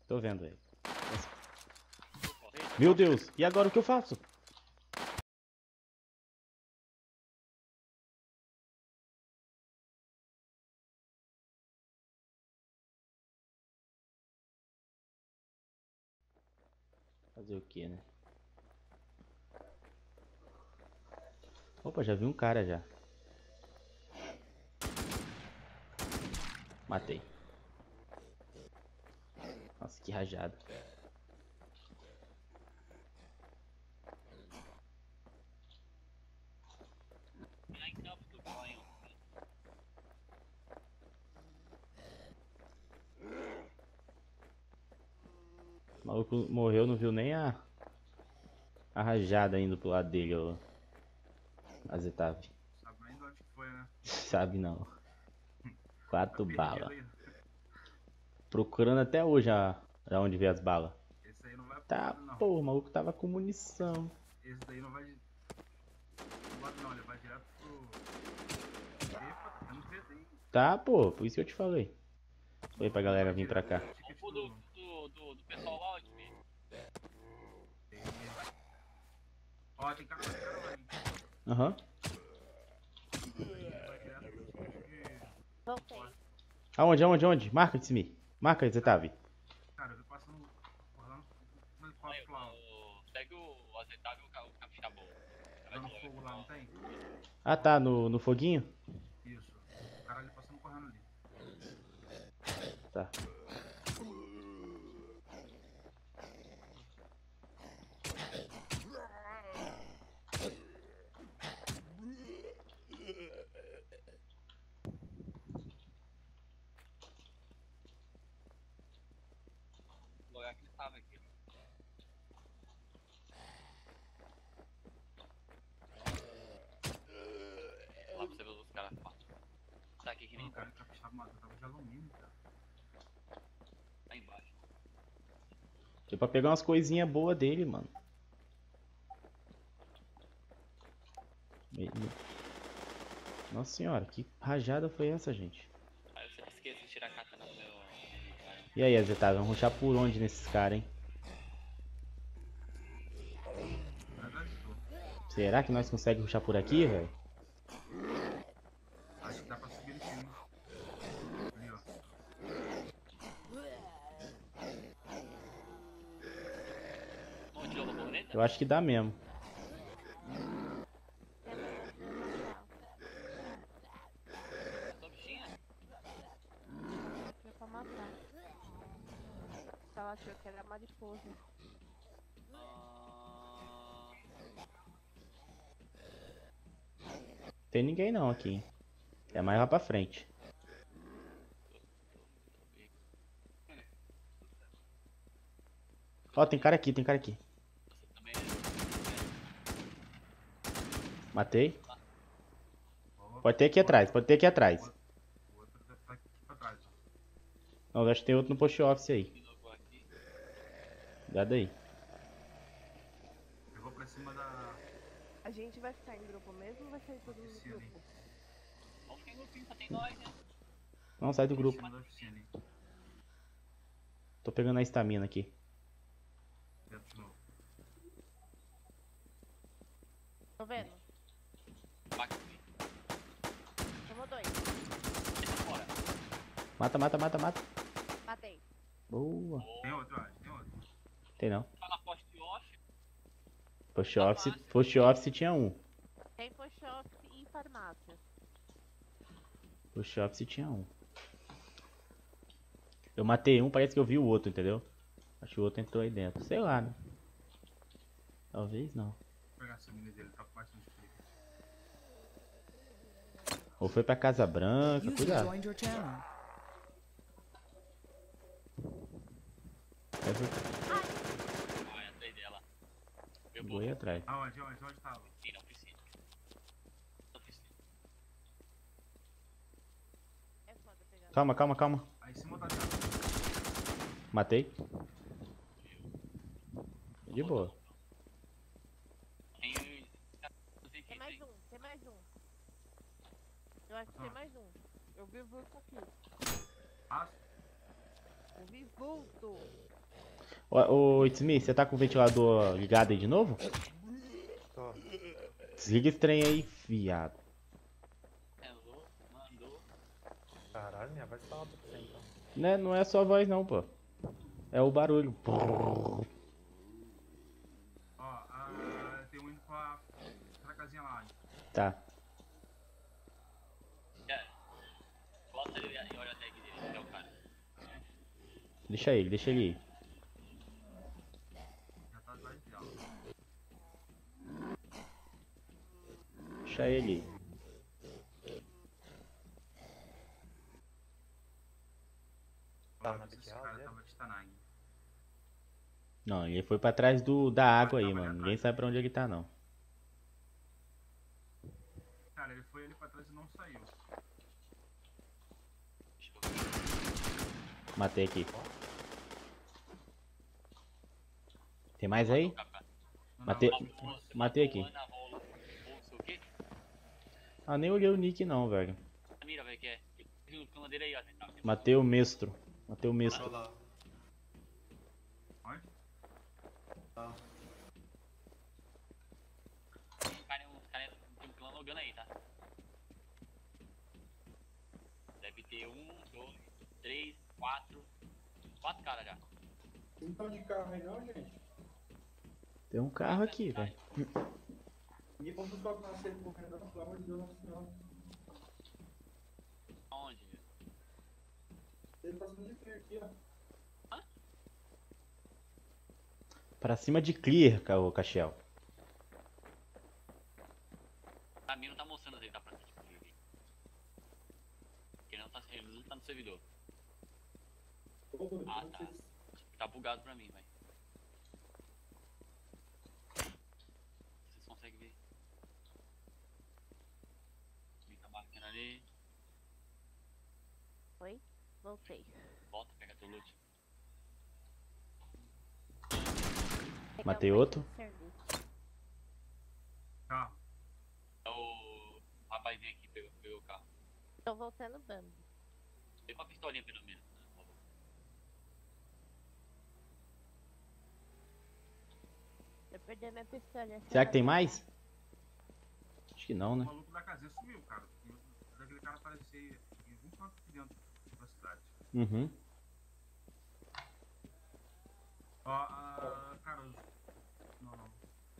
Tô vendo ele. Meu Deus, e agora o que eu faço? Fazer o que, né? Opa, já vi um cara já. Matei. Nossa, que rajada. O maluco morreu, não viu nem a rajada indo pro lado dele, ó. A Zetave. Sabe ainda onde que foi, né? Sabe não. 4 Tá balas. perdido aí. Procurando até hoje onde veio as balas. Esse aí não vai pro Tá, lado não. pô, o maluco tava com munição. Esse daí não vai pro lado não, ele vai direto pro... Epa, tá tendo treta aí. Tá, pô, por isso que eu te falei. Foi pra galera vir pra cá. Ticket O do pessoal lá, time. Ó, tem cara lá, hein? Aham. Vai direto pro ticket de... Voltei. Aonde? Marca, Tsumi. Marca, Zetave. Cara, eu tô passando por lá no helicóptero lá, ó. Segue o aceitável e o capixabão. Dando fogo lá, não tem? Ah, tá, no foguinho? Isso. O cara ali passando correndo ali. Tá. O lugar que ele tava aqui. Lá pra você ver os caras falam. Tá aqui que nem O cara capixaba matou, tava de alumínio, cara. lá embaixo. Deu pra pegar umas coisinhas boas dele, mano. Nossa senhora, que rajada foi essa, gente? Aí eu sempre esqueço de tirar a katana do meu. E aí, Zetave, vamos rushar por onde nesses caras, hein? Verdade, tô. Será que nós conseguimos rushar por aqui, velho? Acho que dá pra subir no time. Ali, ó. Não tirou a borboleta? Eu acho que dá mesmo. Só bichinha? Foi pra matar. Ela achou que era mariposa. Tem ninguém não aqui, hein? É mais lá pra frente. Ó, tem cara aqui. Você também Matei. Ó, Pode ter aqui atrás. O outro deve estar aqui pra trás, ó. Não, acho que tem outro no post office aí. de novo aqui. Cuidado aí. Eu vou pra cima da A gente vai ficar em grupo mesmo ou vai sair todo mundo do oficina ali. grupo? Vamos ficar em grupinho, só tem nós, né? Não, sai do Em grupo. cima da oficina ali. Tô pegando a estamina aqui. Dentro de novo. Tô vendo? Bate aqui. Tomou 2. Deixa fora. Mata. Matei. Boa. Tem outro, ó. Tem outro. Tem não. Tá na poste de off. Post office tinha um. Tem push-off e farmácia. Post office tinha um. Eu matei um, parece que eu vi o outro, entendeu? Acho que o outro entrou aí dentro. Sei lá, né? Talvez não. Vou pegar essa mina dele, tá com bastante clique. Ou foi pra Casa Branca, User cuidado. joined your channel. Ah, entrei dela. Meu Vou ir atrás. Aonde tava? Sim, não precisa. Não precisa. É foda pegar. Calma. Aí em cima da casa. Matei. De boa. Tem. Tem mais um. Eu acho que tem mais um. Eu vi o Vulco aqui. Passo. Ouvi vulto. Ô, It's você tá com o ventilador ligado aí de novo? Tô. Desliga esse trem aí, viado. Mandou. Caralho, minha voz tá alta pra você então. Né, não é só a voz não, pô. É o barulho. Ó, tem um indo pra casinha lá. Tá. Bota ele e olha a tag dele, que é o cara. Deixa ele ir. Já tá atrás dela. Deixa ele ir. Tá Ó, na esse Big cara House, é? tava de Tanag. Não, ele foi pra trás da água aí, Tava ali mano. atrás. Ninguém sabe pra onde ele tá, não. Cara, ele foi ali pra trás e não saiu. Deixa eu ver. Matei aqui. Tem mais aí? Não, Matei, não, Você matei matou aqui. Ana Rola, ou sei o quê? Ah, nem olhei o nick não, velho. Mira, velho, que é. Tem um cama dele aí, ó. Matei o Mestro. Matei o Mestro. Tô lá. Onde? Tá. Tem um clã logando aí, tá? Deve ter 1, 2, 3, 4. 4 caras já. Não tá de carro aí não, gente? Tem um carro aqui, velho. Ninguém pode buscar o cacete correndo, não, pelo amor de Deus, não, senhora. Aonde? Meu? Ele tá sendo de frio aqui, ó. Pra cima de Clear, ô Caxiel. Pra mim não tá mostrando se ele tá pra frente. Porque ele não tá no servidor. Ô, Ah, não tá. sei se- Tá bugado pra mim, velho. Vocês conseguem ver? Tá marcando ali. Oi? Voltei. Volta, pega teu loot. Pegar Matei o outro. serviço. Carro. É o rapazinho aqui pegou o carro. Tô voltando dando. Tem uma pistolinha pelo menos. Eu perdi minha pistola. Será que tem mais? Acho que não, O né? maluco da casinha sumiu, cara. Daquele cara aparecer em algum canto aqui dentro da cidade. Uhum. Ó, cara, não.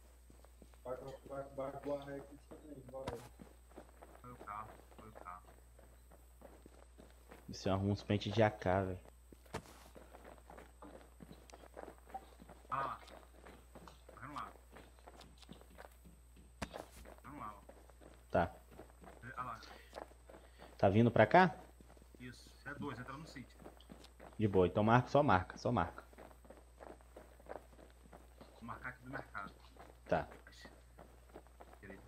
Vai voar aqui também, bora. Foi o carro. Isso é uns pentes de AK, velho. Ah lá. Vamos lá, ó. Tá. Ah lá. Tá vindo pra cá? Isso. É 2, entra no sítio. De boa. Então marca, só marca. Vou marcar aqui do mercado. Tá. Direito.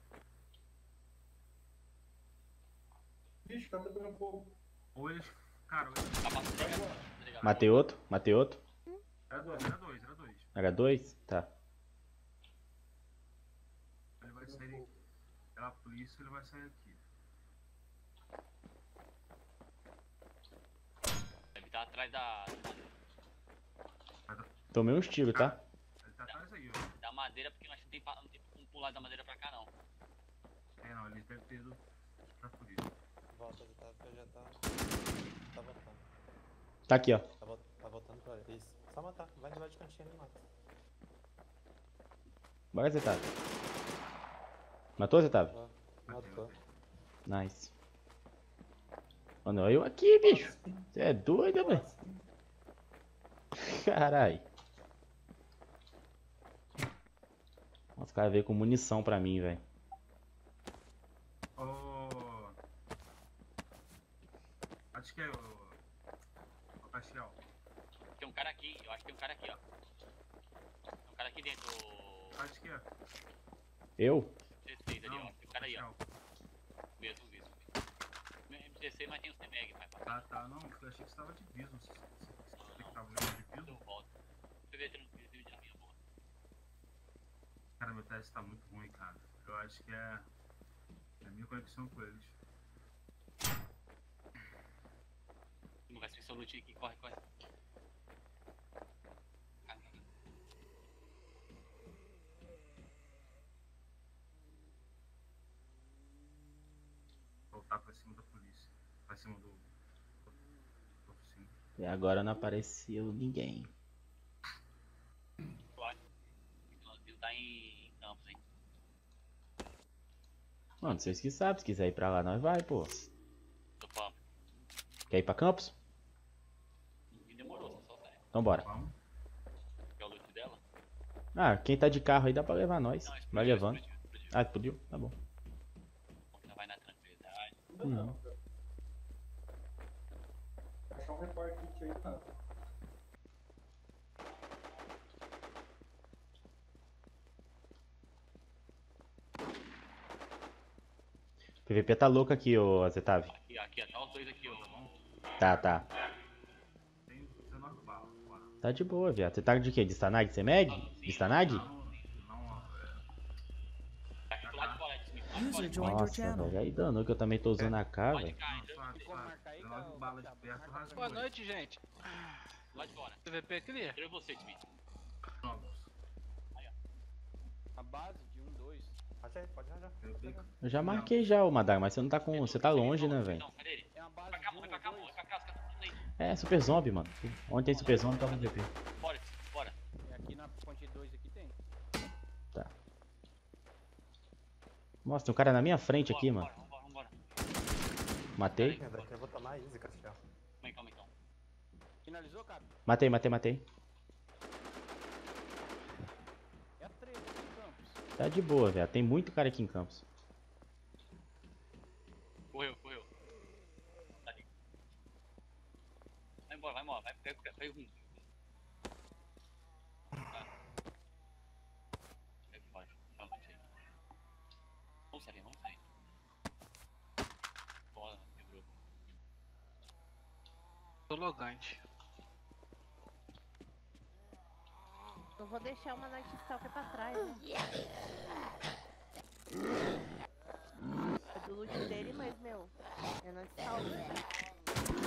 Vixe, tá pegando fogo. Ou eles. Cara, ou eles. Tá passando, tá ligado? Matei outro. Era dois. Era dois? Tá. Ele vai sair. Pela polícia, ele vai sair aqui. Deve estar atrás da Tomei uns tiros, tá? Ele tá atrás aí, ó. madeira, porque eu acho que não tem como pular da madeira pra cá, não. É, não, ele deve ter ido pra polícia. Volta, já tá voltando. Tá aqui, ó. Tá voltando pra ele. Isso. Só matar. Vai de cantinho e mata. Bora, Zetado. Matou, Zetado? Ó, matou. Nice. Mano, eu aqui, bicho. Você é doido, velho? Carai. Os caras veio com munição pra mim, velho. Acho que é o Castiel. Tem um cara aqui, eu acho que tem um cara aqui, ó. Tem um cara aqui dentro. Acho que é. Eu? M16 ali, ó. Tem um cara aí, ó. Castiel. Mesmo. Meu M16, mas tem um CMEG, pai. Tá, não, eu achei que você tava de piso. Você que tava olhando de Eu piso? volto. Deixa eu ver tranquilo de minha boa. Cara, meu teste tá muito ruim, cara. Eu acho que é a minha conexão com eles. Não vai ser seu loot aqui, corre. Tá pra cima da polícia. Pra cima do oficina. E agora não apareceu ninguém. Eu acho que ele tá em Campos, hein? Mano, vocês que sabem, se quiser ir pra lá, nós vai, pô. Tô falando. Quer ir pra Campos? E demorou, só sai. Então bora. Vamos. Que é o loot dela? Ah, quem tá de carro aí dá pra levar nós. Não, Vai explodiu, levando. explodiu. Ah, explodiu? Tá bom. Já vai na tranquilidade. Ainda não, cara. Achar um report kit aí, cara. PVP tá louco aqui, ô Zetave. Aqui, tá os dois aqui, ó. Tá. Tem 19 balas. Bora. Tá de boa, viado. Você tá de quê? De Stanag? Você mag? De Stanag? Não, Tá aqui do lado de fora, Edson. Lá de User fora. joined your Nossa, channel. velho. Aí danou que eu também tô usando a K, Pode velho. cá, não, entra. suave, Como suave. marcar aí, 19 balas de perto, rasgou. Boa noite, gente. Do lado de fora. PVP clear. Entrou você, Timmy. Pronto. A base de 1, 2. Raja aí, pode rajar. Eu tenho- Eu já marquei já, ô Madar, mas você não tá com. Você tá longe, né, velho? Não, cadê ele? É uma base Vai pra cá, de 1 vai ou pra cá, 2. vai pra cá, os caras estão tudo aí. É, Super Zombie, mano. Onde tem Super Zombie, tá com PVP. Bora, bora. É aqui na ponte 2 aqui tem. Nossa, tem um cara na minha frente aqui, mano. Vambora. Matei. É, daqui eu vou tomar easy, Castiel. Calma aí, então. Finalizou, cara? Matei. É a 3 aqui em Campos. Tá de boa, velho. Tem muito cara aqui em Campos. Correu. Tá ali. Vai embora. Vai, pega o rumo. Tá. Pega fora. Calma aí. Vamos sair. Bora, quebrou. Tô logante. Não vou deixar uma Night Stalker pra trás, né? É do loot dele, mas, meu, é Night Stalker.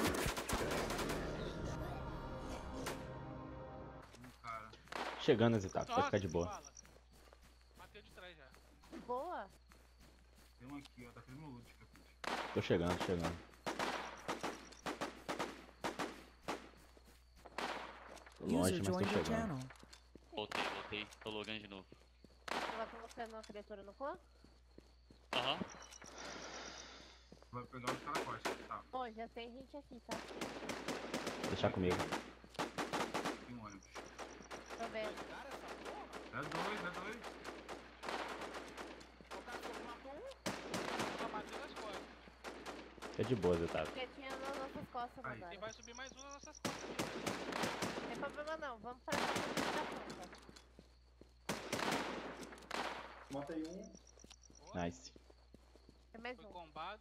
Cara, Chegando as etapas, pode ficar de boa. Fala. Matei de trás já. Boa. tem um aqui, ó. Tá fazendo loot, capuz. Tô chegando. Tô longe, User mas tô joined your chegando. channel. Voltei. Tô logando de novo. Ela com você na criatura no clã? Aham. Vai pegar os caras fortes, tá? Bom, já tem gente aqui, tá? Deixar comigo. Tem um ônibus. Tô vendo. É dois. O cara só matou um. Só matei nas costas. É de boa, Zetave. Porque tinha nas nossas costas, Aí. E Madara. vai subir mais um nas nossas costas. Não tem problema não, vamos para a da ponta. Matei um. Nice. Tem mais Foi um. combado.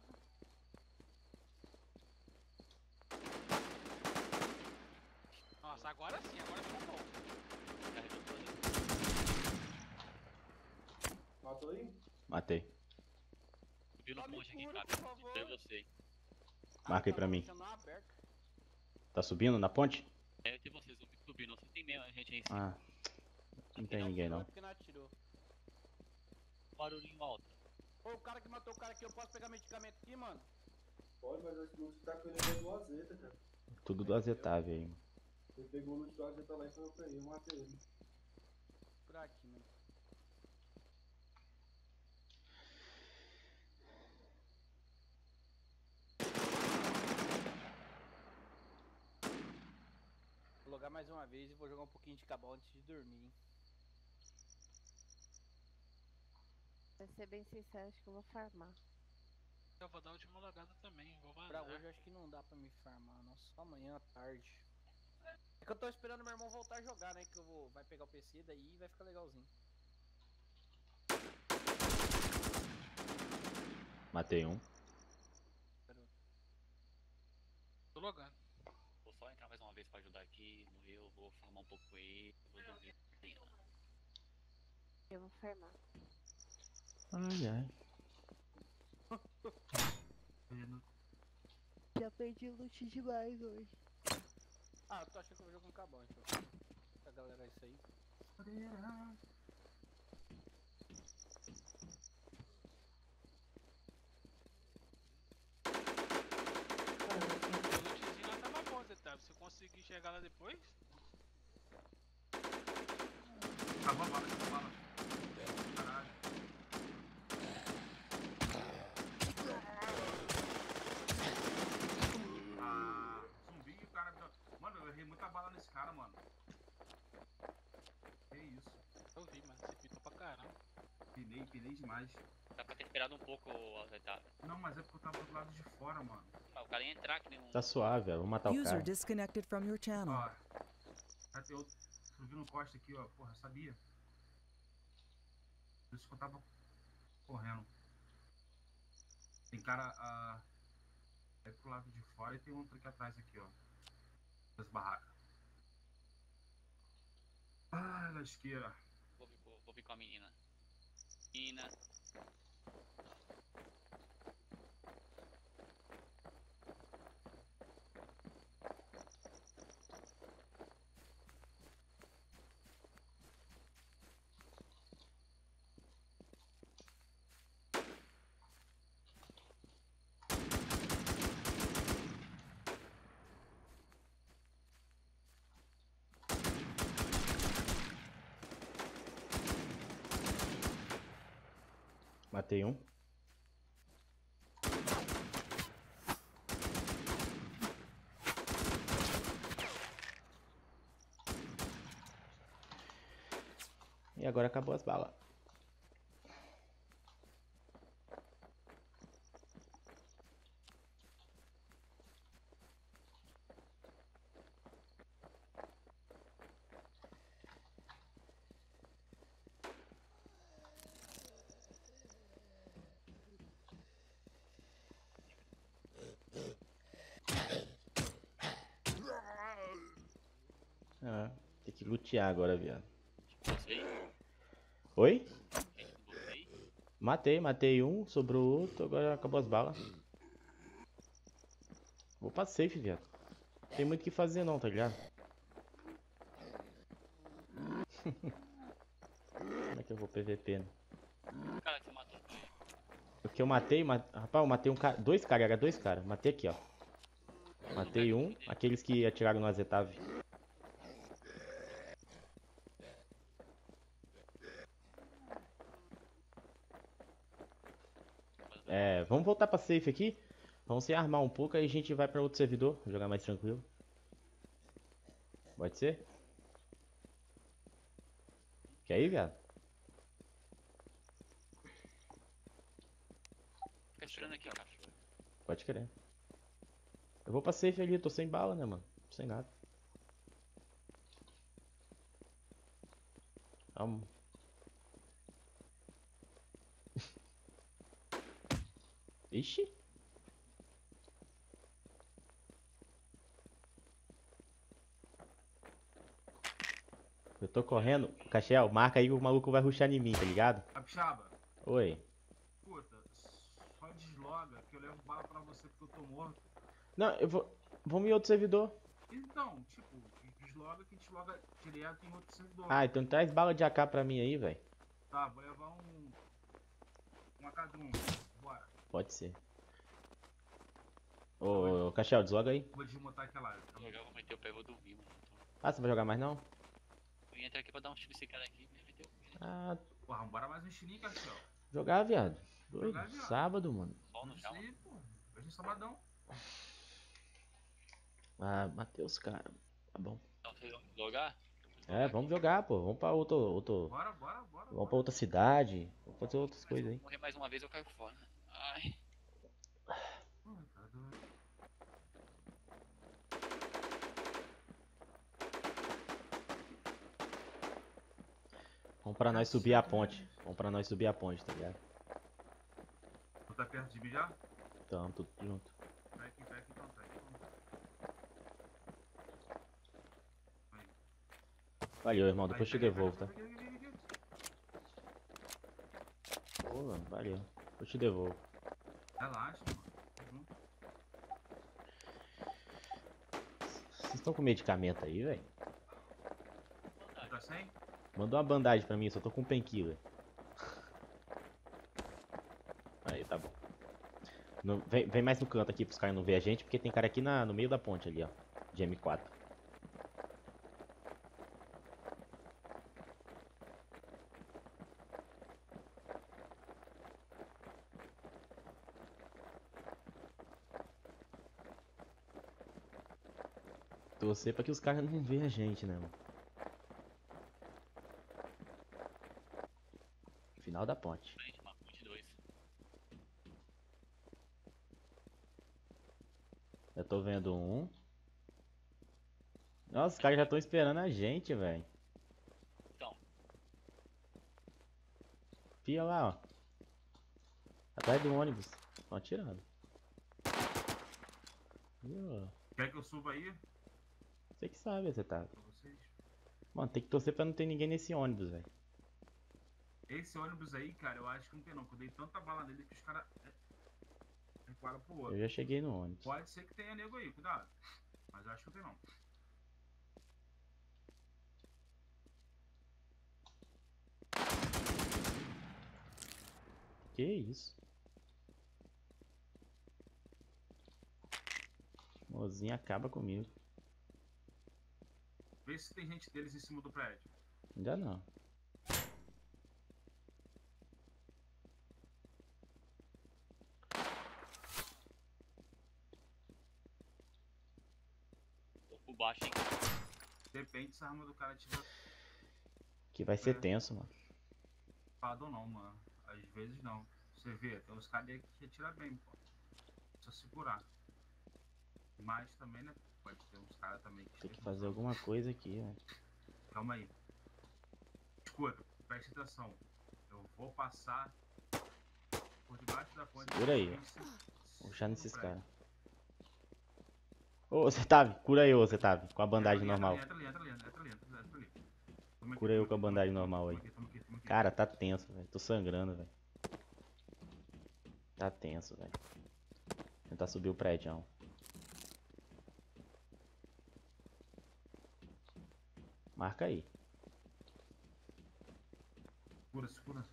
Nossa, agora sim, agora ficou bom. Carregou todo. Matou aí? Matei. Subiu no ponte aqui, cura, cara. por favor. Foi você. Marca aí pra mim. Chama aberto. Tá subindo na ponte? É, tem vocês subindo. Você tem mesmo a gente aí em cima. Ah. Não tem ninguém não. Porque não atirou. Barulhinho alto. Ô, o cara que matou o cara aqui, eu posso pegar medicamento aqui, mano? Pode, mas esse loot que tá com ele é do Azeta, cara. Tudo do Azetave aí. Ele pegou o loot do Azeta lá e foi eu pra ele, eu matei ele. Por aqui, mano. Vou logar mais uma vez e vou jogar um pouquinho de cabal antes de dormir, hein? Pra ser bem sincero, acho que eu vou farmar. Eu vou dar a última logada também. Vou Pra vazar. hoje eu acho que não dá pra me farmar, não. Só amanhã à tarde. É que eu tô esperando meu irmão voltar a jogar, né? Que eu vou. Vai pegar o PC, daí vai ficar legalzinho. Matei um. Tô logando. Vou só entrar mais uma vez pra ajudar aqui. Morreu, vou farmar um pouco com ele. Vou dormir. Eu vou farmar. Ai. Já perdi loot demais hoje. Ah, eu tô achando que eu vou jogar um cabal, então. Pra galera isso aí. depois? Acabou a bala, acabou a bala. Caralho. Ah, zumbi e o cara... Mano, eu errei muita bala nesse cara, mano. Que isso. Eu vi, mano. Você pitou pra caramba. Pilei demais. Dá pra ter esperado um pouco o acertar. Não, mas é porque eu tava do lado de fora, mano. Mas o cara ia entrar que nem um. Tá suave, ó. Vou matar o User cara. disconnected from your channel. Ó, já tem outro subindo costa aqui, ó. Porra, sabia? Por isso que eu tava correndo. Tem cara é pro lado de fora e tem outro aqui atrás aqui, ó. Das barracas. Ah, lasqueira. Vou vir com a menina. Menina. Matei um. E agora acabou as balas. Ah, tem que lutear agora, viado. Você? Oi? Você? Matei um, sobrou outro, agora acabou as balas. Vou pra safe, viado. Não tem muito o que fazer não, tá ligado? Como é que eu vou PVP, né? O cara que você matou. O que eu matei, rapaz, eu matei um cara, dois caras, era dois caras. Matei aqui, ó. Matei um, aqueles que atiraram no Azetave. É, vamos voltar pra safe aqui. Vamos se armar um pouco, aí a gente vai pra outro servidor, jogar mais tranquilo. Pode ser? Quer ir, viado? Fica esperando aqui, cara. Pode querer. Eu vou pra safe ali, tô sem bala, né, mano? Sem nada. Vamos. Ixi. Eu tô correndo. Caxiel, marca aí que o maluco vai rushar em mim, tá ligado? Capixaba, Oi. puta, só desloga que eu levo bala pra você porque eu tô morto. Não, eu vou. Vamos em outro servidor. Então, tipo, desloga que desloga direto em outro servidor. Ah, então traz bala de AK pra mim aí, velho. Tá, vou levar um AK-1. Bora. Pode ser. Ô, Caxiel, desloga aí. Vou desmontar aquela área. Vou jogar, vou meter o pé e vou dormir, mano. Ah, você vai jogar mais não? Eu ia entrar aqui pra dar um tiro nesse cara aqui, mas meteu o pé. Ah, Porra, bora mais um estilinho, Caxiel. jogar, viado. Doido. Jogar, viado. Sábado, mano. Sol no Isso chão. aí, pô. Hoje é sabadão. Ah, Matheus, cara. Tá bom. Então vocês vão jogar? É, vamos jogar, pô. Vamos pra outro. Bora. Vamos pra outra cidade. Vamos fazer outras Mas coisas se aí. eu morrer mais uma vez eu caio fora. Ai. Pô, tá doido. Vamos pra nós subir a ponte. Vamos pra nós subir a ponte, tá ligado? Tu tá perto de mim já? Tamo tudo junto. Vai aqui então, tá aqui. Aí. Valeu, irmão. Depois te Aí, devolvo, tá? aqui. Pô, mano, valeu. Depois te devolvo. Relaxa, mano. Uhum. Vocês estão com medicamento aí, velho? Tu tá sem? Manda uma bandagem pra mim, só tô com um painkiller. Aí, tá bom. Vem mais no canto aqui pros caras não verem a gente, porque tem cara aqui no meio da ponte ali, ó. De M4. Torcer pra que os caras não vejam a gente, né, mano? Final da ponte. Frente, mano. 22. Eu tô vendo um. Nossa, os caras já estão esperando a gente, velho. Então, Fia lá, ó. Atrás do ônibus. Estão atirando. Ih, ó. Quer que eu suba aí Você que sabe, você tá. pra vocês? Mano, tem que torcer pra não ter ninguém nesse ônibus, velho. Esse ônibus aí, cara, eu acho que não tem não. Que eu dei tanta bala nele que os caras recuaram pro outro. Eu já cheguei no ônibus. Pode ser que tenha nego aí, cuidado. Mas eu acho que não tem não. Que isso? Mozinha acaba comigo. Vê se tem gente deles em cima do prédio. Ainda não. tô por baixo, hein? Depende se a arma do cara tiver Que vai ser É. tenso, mano. ocupado ou não, mano. Às vezes não. Você vê, tem uns caras aí que atiram bem, pô. Só segurar. Mas também, né? Pode ter uns caras também que Tem que chegam. fazer alguma coisa aqui, velho. Calma aí. Escuta, preste atenção. Eu vou passar por debaixo da ponte. Segura aí, ó. Esse- Vou puxar no nesses prédio. caras. Ô, Zetav, cura aí, ô, Zetav. Com a bandagem Entra ali, normal. entra ali, entra ali, entra ali, entra ali, entra ali. Toma aqui, Cura eu toma com a aqui, bandagem toma aqui, normal toma aí. aqui, toma aqui, toma aqui. Cara, tá tenso, velho. Tô sangrando, velho. Tá tenso, velho. Tentar subir o prédio. Marca aí. Segura, segura.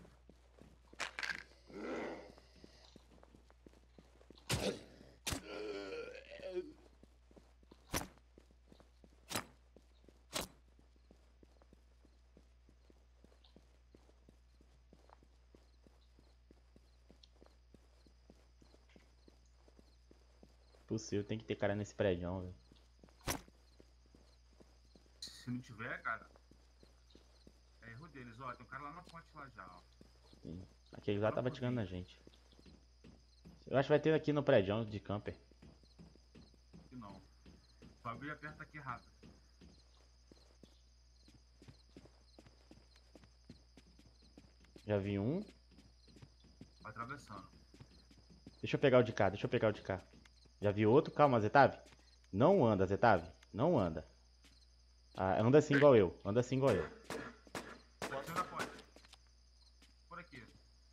Possível, tem que ter cara nesse prédio, velho. Se não tiver, cara, é erro deles. Ó, tem um cara lá na ponte lá já, ó. Sim. Aquele lá tava atirando na gente. Eu acho que vai ter aqui no prédio de camper. Aqui não. Só abrir e aperta aqui rápido. Já vi um. Vai atravessando. Deixa eu pegar o de cá, deixa eu pegar o de cá. Já vi outro. Calma, Zetav. Não anda, Zetav. Não anda. Ah, anda assim igual eu. Anda assim igual eu. Bateu na ponte. Por aqui.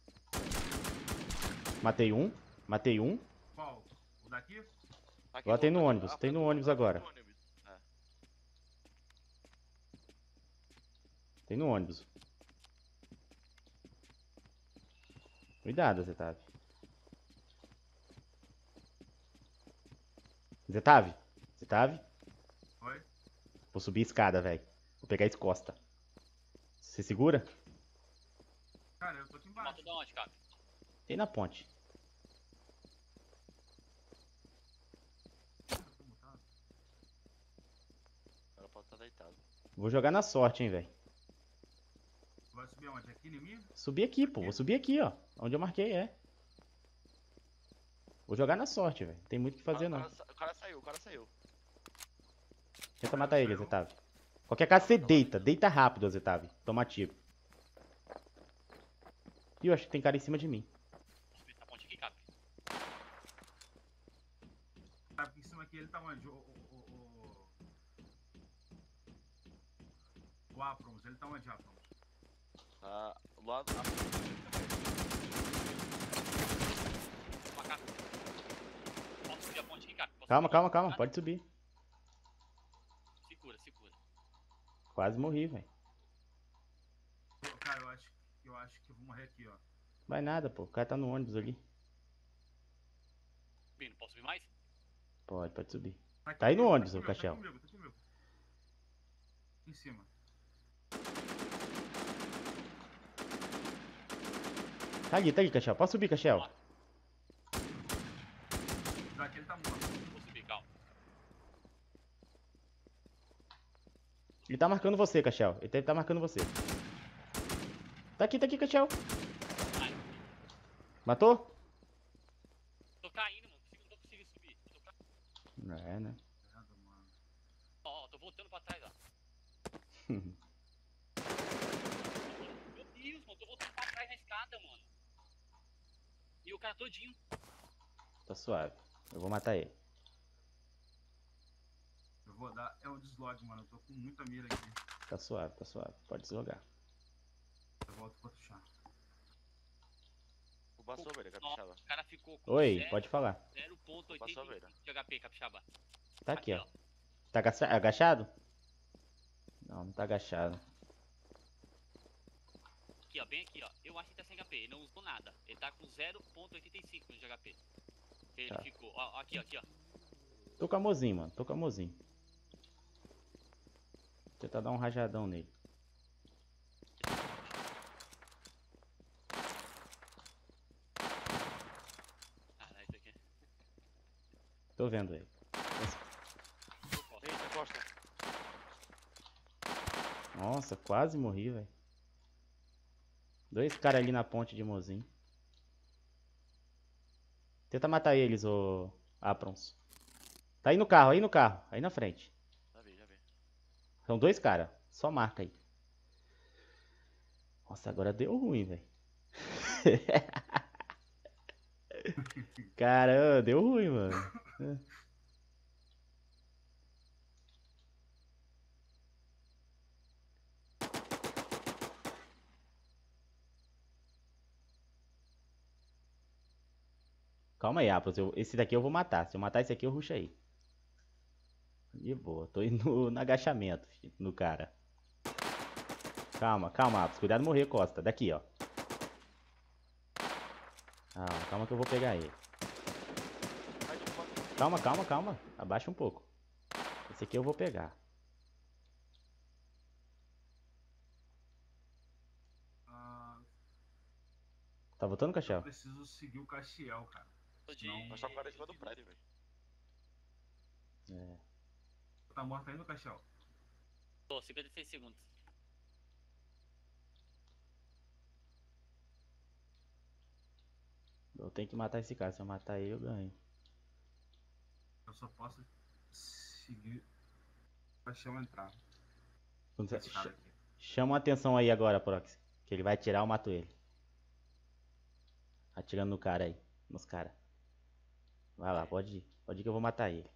Matei um. Matei um. Qual? O daqui? Aqui, Agora tem no volta, ônibus, ah, tem no volta, ônibus volta, agora. no ônibus. É. Tem no ônibus. Cuidado, Zetav. Zetav. Zetav. Oi? Vou subir a escada, velho. Vou pegar a costa. Você segura? Cara, eu tô aqui embaixo. Matou de onde, cara? Tem na ponte. Eu tô mutado. O cara pode estar deitado. Vou jogar na sorte, hein, velho. Tu vai subir aonde? Aqui em mim? Subir aqui, pô. Vou subir aqui, ó. Onde eu marquei, é. Vou jogar na sorte, velho. Não tem muito o que fazer, não. O cara saiu, o cara saiu. Tenta matar ele, Zetav. Qualquer caso, você deita. Deita rápido, Zetav. Toma tiro. Ih, eu acho que tem cara em cima de mim. Subir na ponte aqui, cara. Tá aqui em cima aqui, ele tá onde? O Aprons, ele tá onde, Aprons? Ah, lá. Pra cá. Pode subir a ponte aqui, cara. Posso Calma, subir? calma, calma. Pode subir. Segura, segura. Quase morri, velho. Cara, eu acho que eu vou morrer aqui, ó. Vai nada, pô. O cara tá no ônibus ali. Bem, não posso subir mais? Pode subir. aqui Tá aí no comigo, ônibus, tá ô comigo, Cachel. Tá comigo, tá comigo. Em cima. Tá aqui, Cachel. Pode subir, Cachel. Daqui ele tá morto. Vou subir, calma. Ele tá marcando você, Cachel. Ele deve tá marcando você. Tá aqui, Cachel. Ai, Matou? tô caindo, mano. Não tô conseguindo subir. Eu tô caindo. É, né? Errado, mano. Ó, tô voltando pra trás, ó. Meu Deus, mano. Tô voltando pra trás na escada, mano. E o cara todinho. Tá suave. Eu vou matar ele. Eu vou dar. É um deslog, mano. Eu tô com muita mira aqui. Tá suave, tá suave. Pode deslogar. Eu volto pra outro chá. O passou, velho, capixaba. O cara ficou com Oi, pode falar. 0.85 de HP, capixaba. Tá aqui, ó. Tá agachado? Não, não tá agachado. Aqui, ó, bem aqui, ó. Eu acho que tá sem HP, ele não usou nada. Ele tá com 0.85 de HP. Ele Tá. ficou, ó, aqui, ó, aqui, ó. Tô com a mozinho, mano. Tô com a mozinho. Vou tentar dar um rajadão nele. Caralho, isso aqui. Tô vendo ele. Eita, Costa. Nossa, quase morri, velho. Dois caras ali na ponte de mozinho. Tenta matar eles, ô Aprons. Tá aí no carro, aí na frente. Já vi, já vi. São dois caras, só marca aí. Nossa, agora deu ruim, velho. Caramba, deu ruim, mano. Calma aí, Apros. Esse daqui eu vou matar. Se eu matar esse aqui, eu ruxo aí. De boa. Tô indo no agachamento, filho, no cara. Calma, Apros. Cuidado de morrer, Costa. Daqui, ó. Calma que eu vou pegar ele. Vai, Calma. Abaixa um pouco. Esse aqui eu vou pegar. Ah, Tá voltando, eu Cachel? preciso seguir o Castiel, cara. Tô de... Não. Nós só cara em cima do prédio, velho. É. Tá morto aí no Castiel? Tô, 56 segundos. Eu tenho que matar esse cara. Se eu matar ele, eu ganho. Eu só posso seguir o Castiel entrar. Quando você- Esse cara aqui. Chama a atenção aí agora, Proxy. Que ele vai atirar, eu mato ele. Atirando no cara aí. Nos caras. Vai lá, pode ir. Pode ir que eu vou matar ele.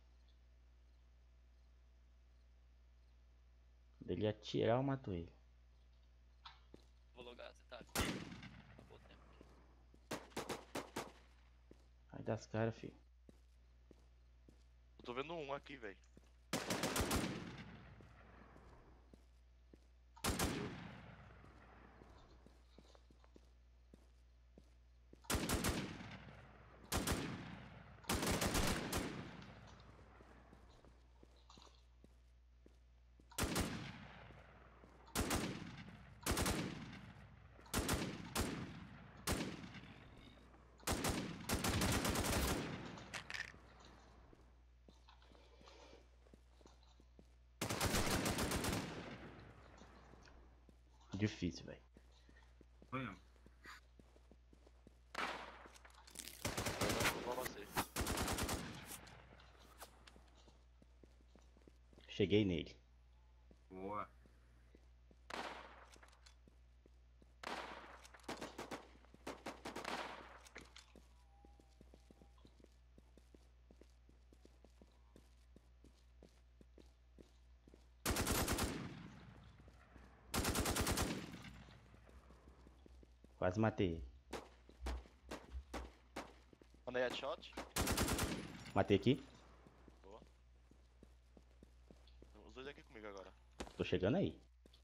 Quando ele atirar, eu mato ele. Vou logar, você tá. Acabou o tempo. Ai das caras, filho. Eu tô vendo um aqui, velho. Difícil, velho. Foi eu. Pra você. Cheguei nele. Boa. Quase matei ele. Mandei headshot. Matei aqui. Boa. Os dois aqui comigo agora. Tô chegando aí.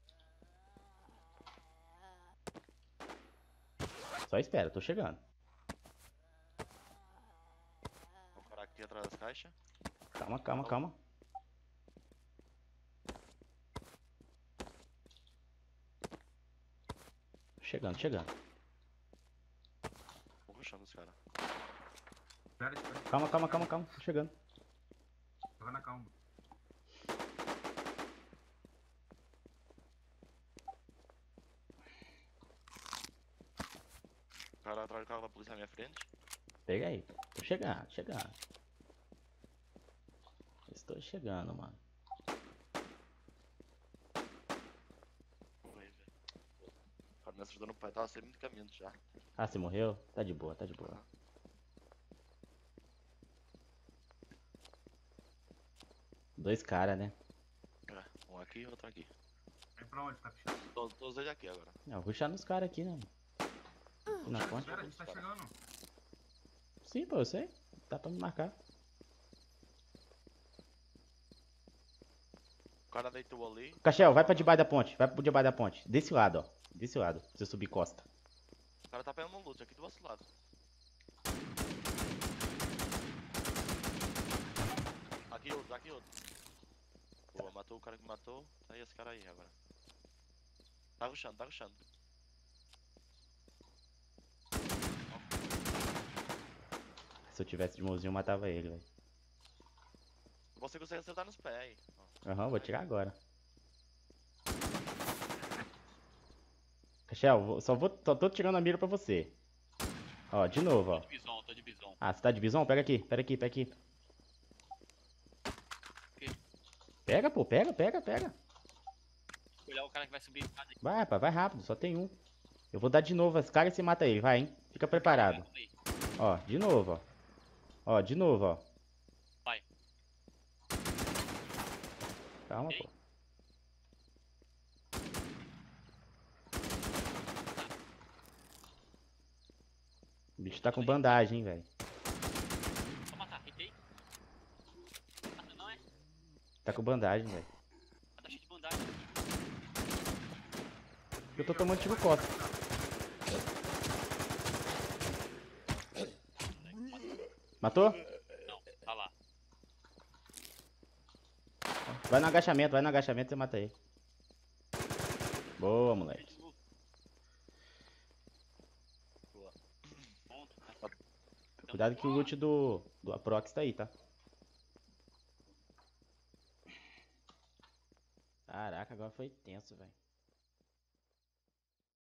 Só espera, tô chegando. Vou parar aqui atrás das caixas. Calma. Chegando. Vou rushando os caras. Espera. Calma. Tô chegando. Joga na calma. cara atrás do carro da polícia na minha frente. Pega aí. Tô chegando, chegando. Estou chegando, mano. Foi, velho. O cara me acertou no pai, tava sem muito caminho já. Ah, você morreu? Tá de boa, tá de boa. Dois caras, né? É, um aqui e outro aqui. Vem pra onde, Capixaba? Tô os dois aqui agora. Não, ruxar nos caras aqui, né? Aqui na ponte. Espera, a gente tá chegando. Sim, pô, eu sei. Dá pra me marcar. O cara deitou ali. Cachel, vai pra debaixo da ponte. Vai pro debaixo da ponte. Desse lado, ó. Desse lado. Pra você subir costa. O cara tá pegando um loot aqui do nosso lado. Aqui outro, aqui outro. Boa, matou o cara que matou. Tá aí esse cara aí agora. Tá rushando, tá rushando. Se eu tivesse de mãozinho, eu matava ele, velho. Você consegue acertar nos pés aí. Ó. Aham, vou tirar agora. Cachel, só tô tirando a mira pra você. Ó, de novo, ó. Tô de bison, tô de bison. Ah, você tá de bison? Pega aqui, pega aqui, pega aqui. Pega, pô, pega. Vou olhar o cara que vai subir. Vai, rapaz, vai rápido, só tem um. Eu vou dar de novo as caras e você mata ele, vai, hein? Fica preparado. Ó, de novo, ó. Ó, de novo, ó. Vai. Calma, Ei. pô. O bicho tá com bandagem, hein, velho. Só matar, hitei. Mata não, é? Tá com bandagem, velho. Tá cheio de bandagem. Eu tô tomando tiro costa. Matou? Não, tá lá. Vai no agachamento e você mata ele. Boa, moleque. Ponto. Cuidado que o loot do Aprox tá aí, tá? Caraca, agora foi tenso, velho.